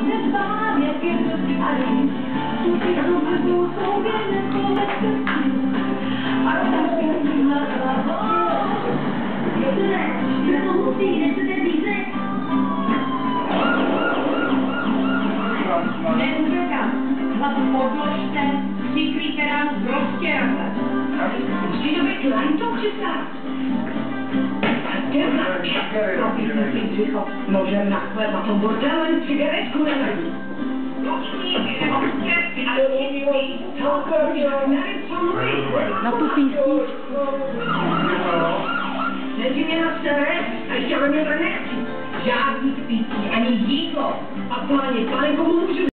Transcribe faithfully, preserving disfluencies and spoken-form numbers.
nedbám, jak je to starý. Tudy dobře jsou věrné člověka a tam si nad hlavou. Je to ne, že to musí, nechcete písek? Neřekám, hlavu podložte, přikrýte ránu prostě raze. Musí to být lajtou přistát. Propíšme si břicho, nožem na chleba, to bordelem cigaretku nenadí. Na tu písničku. Nechci mě na sebe, a ještě ve mě to nechci. Žádný pítí, ani jídlo. A páni, pane, komu můžu